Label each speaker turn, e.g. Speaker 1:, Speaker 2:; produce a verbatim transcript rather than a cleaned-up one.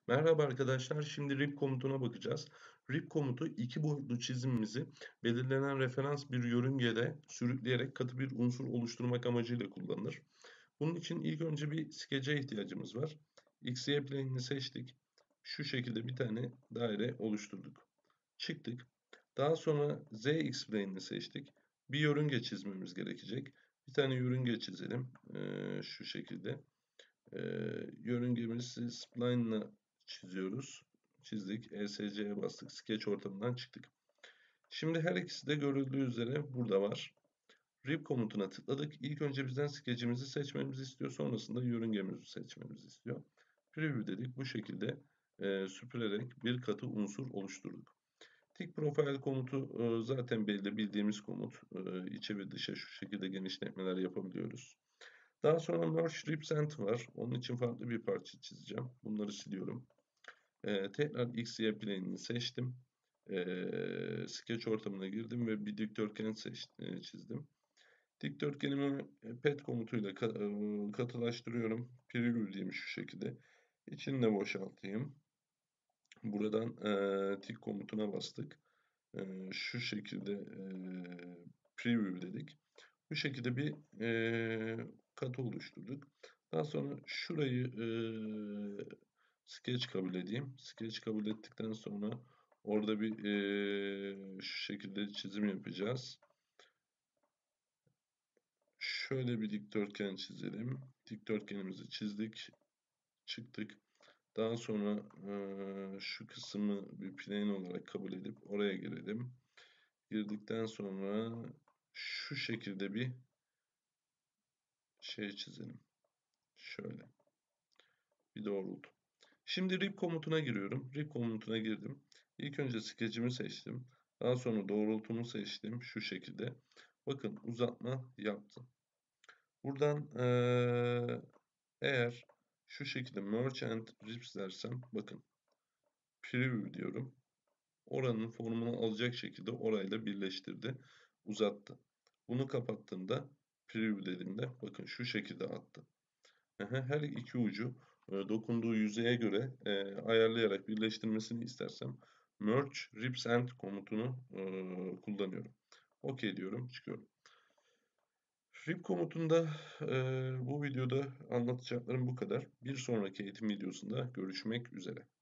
Speaker 1: Merhaba arkadaşlar. Şimdi rip komutuna bakacağız. Rip komutu iki boyutlu çizimimizi belirlenen referans bir yörüngede sürükleyerek katı bir unsur oluşturmak amacıyla kullanılır. Bunun için ilk önce bir skece ihtiyacımız var. X Y plane'ini seçtik. Şu şekilde bir tane daire oluşturduk. Çıktık. Daha sonra Z X plane'ini seçtik. Bir yörünge çizmemiz gerekecek. Bir tane yörünge çizelim. Ee, şu şekilde. Ee, Yörüngemizi spline'la çiziyoruz. Çizdik. E S C'ye bastık. Sketch ortamından çıktık. Şimdi her ikisi de görüldüğü üzere burada var. Rip komutuna tıkladık. İlk önce bizden skecimizi seçmemizi istiyor. Sonrasında yörüngemizi seçmemizi istiyor. Preview dedik. Bu şekilde e, süpürerek bir katı unsur oluşturduk. Tick Profile komutu e, zaten belli bildiğimiz komut. E, içe ve dışa şu şekilde genişletmeler yapabiliyoruz. Daha sonra Merge Represent var. Onun için farklı bir parça çizeceğim. Bunları siliyorum. Ee, tekrar X Y plane'ini seçtim. Ee, sketch ortamına girdim ve bir dikdörtgen seç, e, çizdim. Dikdörtgenimi pet komutuyla ka e, katılaştırıyorum. Preview diyeyim şu şekilde. İçini de boşaltayım. Buradan e, tick komutuna bastık. E, şu şekilde e, preview dedik. Bu şekilde bir e, katı oluşturduk. Daha sonra şurayı e, sketch kabul edeyim. Sketch kabul ettikten sonra orada bir e, şu şekilde çizim yapacağız. Şöyle bir dikdörtgen çizelim. Dikdörtgenimizi çizdik. Çıktık. Daha sonra e, şu kısmı bir plane olarak kabul edip oraya girelim. Girdikten sonra şu şekilde bir şey çizelim. Şöyle bir doğrultu. Şimdi rip komutuna giriyorum. Rip komutuna girdim. İlk önce skecimi seçtim. Daha sonra doğrultumu seçtim. Şu şekilde. Bakın uzatma yaptım. Buradan ee, eğer şu şekilde merge and rips dersem bakın preview diyorum. Oranın formunu alacak şekilde orayla birleştirdi. Uzattı. Bunu kapattığımda preview dediğimde bakın şu şekilde attı. Her iki ucu e, dokunduğu yüzeye göre e, ayarlayarak birleştirmesini istersem merge rips and komutunu e, kullanıyorum. OK diyorum, çıkıyorum. Rip komutunda e, bu videoda anlatacaklarım bu kadar. Bir sonraki eğitim videosunda görüşmek üzere.